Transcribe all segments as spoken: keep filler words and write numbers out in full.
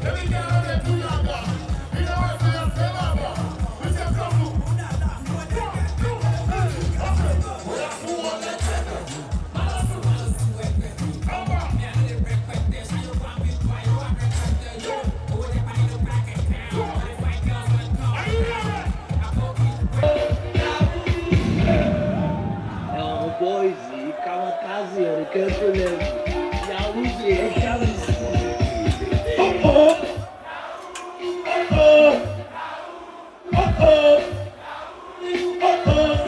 Boys, you come a taxi or a careful name. Now we see a chance. Oh oh! Oh oh! Oh oh! Oh oh!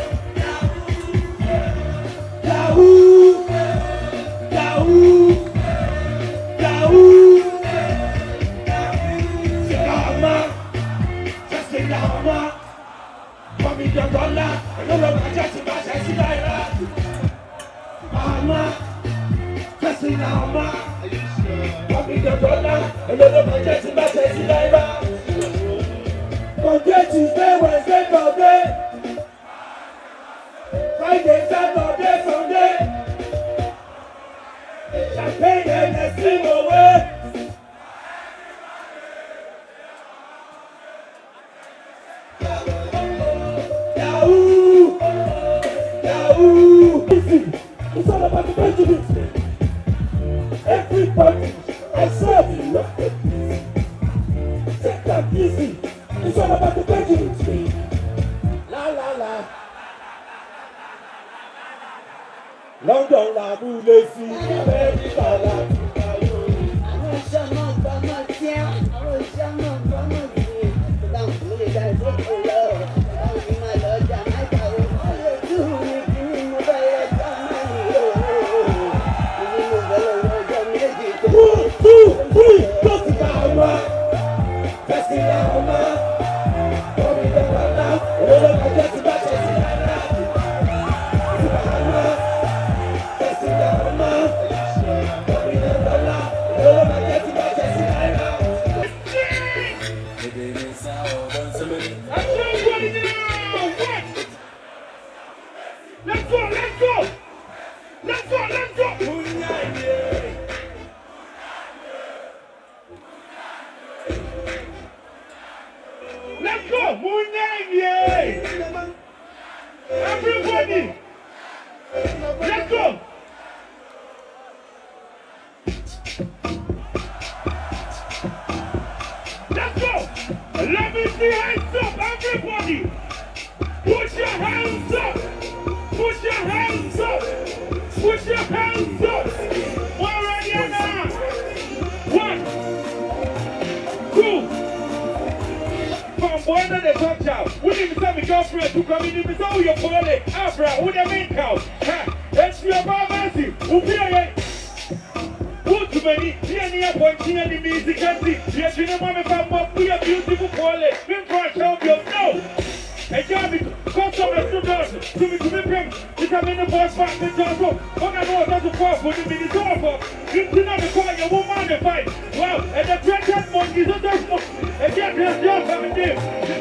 Yahoo! Yahoo! Yahoo! Sigama! Just Sigama! Mommy, the dollar! I don't know what just about I see that. Mama, pressing now, ma. Mommy, the dollar, I don't know what just about I see that. Monday, Tuesday, Wednesday, Thursday, Friday, Saturday, Sunday. Champagne and a sing away. Yahoo! Yahoo! It's all about the Benjamins. Everybody, I serve you, not the easy. Take that easy. It's all about the Benjamins. La la la. London la boule si, America la. Let's go, let's go! Let's go, let's go! Let's go! Munyanye! Everybody! Let's go! Let's go! Let me see hands up, everybody! Put your hands up! Put your hands up! Put your hands up! We're ready now! One, two. From one of the touch out. We need to tell me girlfriend to come in. We saw your poly. Afra, who the main cow? Ha! It's your mercy. Who pay it? Too many. Here near pointing at the music and see. Yes, you know, Mamma, Papa, we are beautiful poly. We can't help you. No! Hey, Johnny, come to the students. To me, to me, bring. It's a minute boss back to Johnson. When I know that's a fall for the minute over. You do not require your woman to fight. Wow, and the dreaded monkeys are just more. And yet, there's just having this.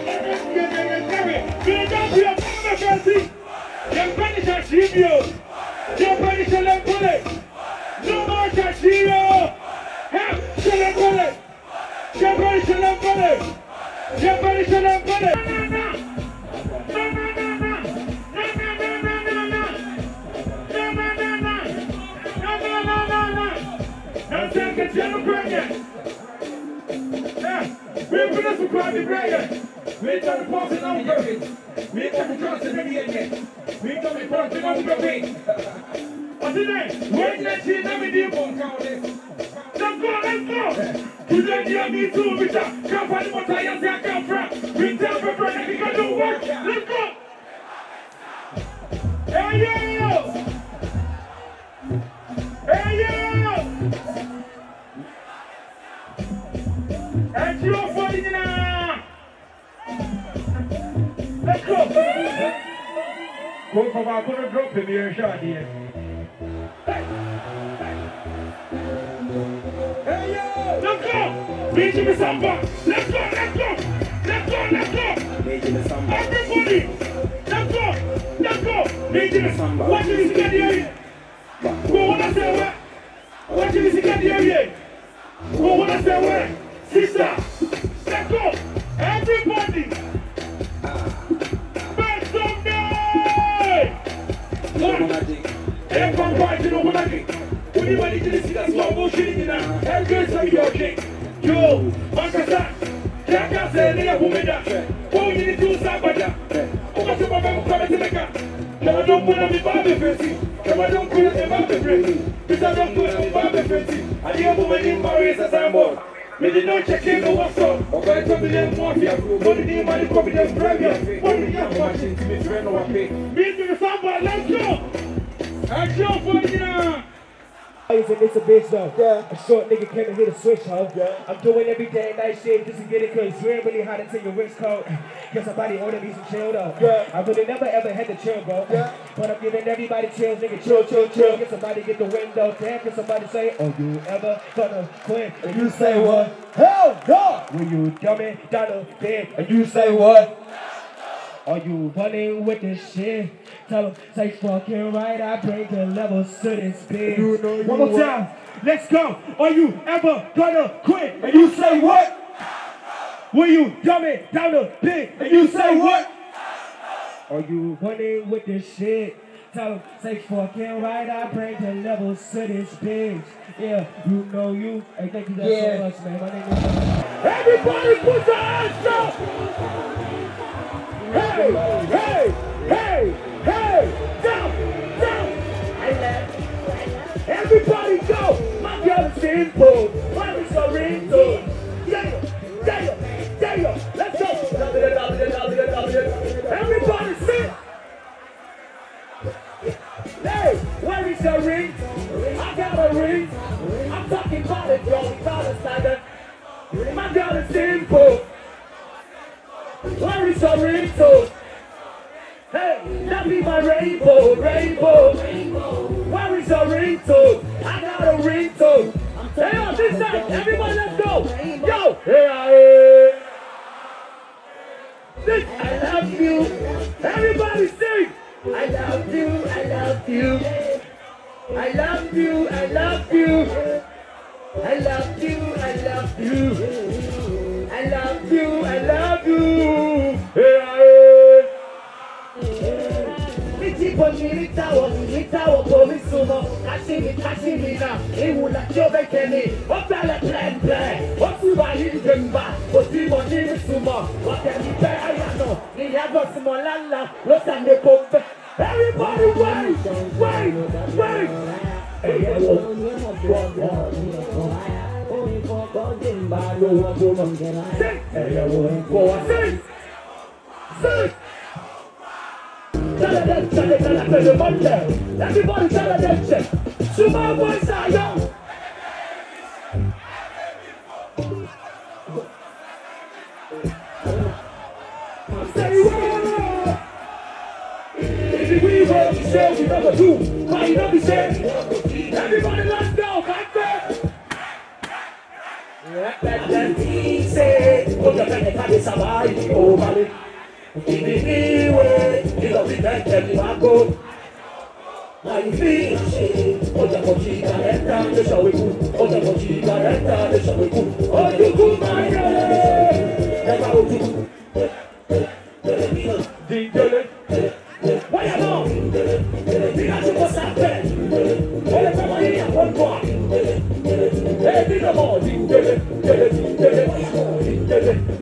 Be down to your mother, Fancy. Your Spanish are serious. Your Spanish are like bullet. No more Shashiro. Have Shalom bullet. Your Spanish are like bullet. Your Spanish are like bullet. No, no, no. No, no, no, no. No, no, no, no, no, no. No, no, no, no. No, no, no, no, no. Don't take a general pregnant. Yeah. We're going to supply the pregnant. We're going to pass it on the page. We're going to cross it again. We're going to pass it on the page. What's the name? Wait, let's see. Let me do one count this. Let's go, let's go. Today, you me too, Richard. Come find what I say I come from. We tell the brother we can do work. Let's go. Hey, yo. Hey, yo. And you're fighting now. Let's go. Go from our corner drop in here, shot here. Hey, yo. Let's go. Reach me samba. Let's go, let's go. Let's go, let's go. Everybody. Let's go. Let's go. Reach me samba. Watch this get here. Go on, I say what? Watch this get here. Go on, I say what? Sister, let's go. Everybody. Make some noise. Everybody, you know what I think. When you want to see that slow motion in now, every time you're king. Yo, Uncle Sam, can't I say they are women that? Oh, you need to do something. Oh, what's your mama coming to make up? Come on, don't put on me Bobby Fancy. Come on, don't put on me Bobby Fancy. Because I don't put on me Bobby Fancy. I hear women in Paris as I'm born. Me did not check in the what's up. Or going to be the mafia. Money the money copy the premier. Money the young watching to be friend or pay. Me to the samba, let's go. Action for you now. And it's a bitch though. Yeah. A short nigga came and hit a switch, ho. Yeah. I'm doing every day night shit just to get it, cause you ain't really hot until your wrist cold. Get somebody order me some chill though. Yeah. I really never ever had to chill, bro. Yeah. But I'm giving everybody chills, nigga. Chill, chill, chill. Get somebody get the window down. Get somebody say, oh, you ever gonna quit? And you say what? Hell no! Will you dummy down the bed? And you say what? Are you running with this shit? Tell them, say fucking right, I bring the levels to this bitch. You know One more time, let's go. Are you ever gonna quit? And you say what? Will you dumb it down the pit? And you say what? Are you running with this shit? Tell them, say fucking right, I bring the levels to this bitch. Yeah, you know you. Hey, thank you guys yeah. so much, man. My name is... Everybody put your hands up! Hey, hey, hey, hey, down, down. I left. Everybody go. My girl is simple. Why is your ringtone? Yeah, yeah, yeah. Let's go. W, W, W, W. Everybody sing. Hey, where is your ring? I got a ring. I'm talking about it, yo. We got a standard. My girl is simple. Where is your ringtone? Hey, that be my rainbow, rainbow, rainbow. Where is your ringtone? I got a ringtone. Hey, on this side, everybody, let's go. Yo, hey, hey. This, I love you. Everybody sing. I love you, I love you. I love you, I love you. I love you, I love you. I love you, I love you. Hey, Miti Pomini Tower, Miti Tower, Pomisumo, Kashimi, Kashimi now. It will not show the Kenny. What the plan, plan? What's the Bahimba? What's the Monini Sumo? What can you pay? I know. The Yago Simolala, Los Angeles. Everybody, wait, wait, wait. Hey, hello. Sing. Hey, hello. Sing. Sing. Everybody tell them that shit. Sumo boys are young. Say what? If we were to say we never do, why you not be saying? Everybody let's go, back there. Let them say, oh, the man can't survive, oh, man. In the way, you don't be back there, you are good. Now you feel shit. Oh, the Blagogeegh, the show we cool. Oh, the Blagogeegh, the show we cool. Oh,